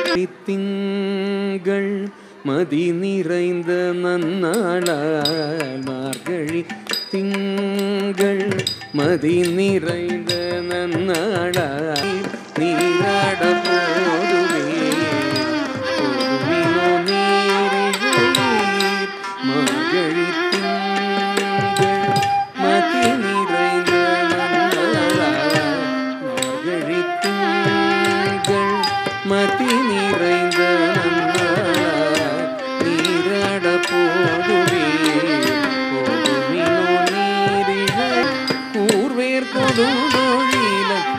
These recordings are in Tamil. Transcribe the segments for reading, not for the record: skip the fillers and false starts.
திங்கள் மதி நிறைந்த நன்னாளால் மார்கழி திங்கள் மதி நிறைந்த நன்னாளால் நீராட போதுவே போதுமினோ நீரிழையீர் மார்கழி திங்கள் மதி நிறைந்த நன்னாளால் மார்கழி திங்கள் மதி நிறைந்த நன்னாளால் நீராட போதுவே போதுமினோ நீரிழை கூர்வேர் கொடுந்தொழிலன்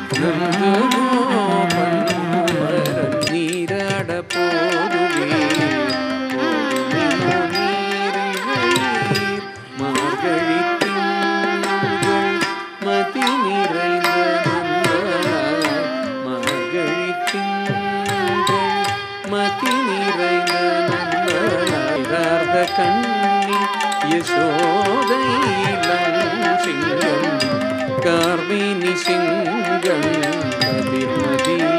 நந்தகோபன் நீராட போதுவே போதுமினோ நீரிழையீர் மார்கழி திங்கள் மதி நிறைந்த நன்னாளால் மார்கழி திங்கள் மதி நிறைந்த நன்னாளால் கண்ணின் யசோதை இளம் சிங்கம் கார்மேனி சிங்கம் கதிர்மதி